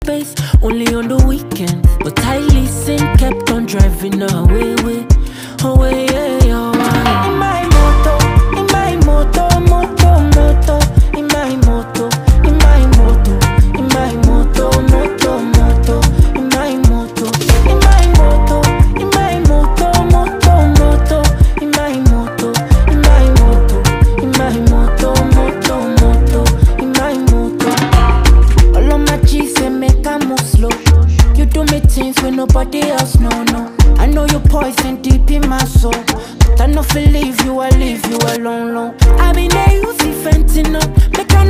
space only on the weekends, but I listened, kept on driving away, away, yeah, away. In my moto, in my moto, moto, in my moto, in my moto, in my moto, moto, in my moto, in my moto, in my moto, moto, in my moto, in my moto, in my moto, moto, in my moto. All of my G's say make I move slow. You do me things when nobody else know. I know you poison deep in my soul, but I know if I leave you, I leave you alone. I been there, you see fentanyl. Make I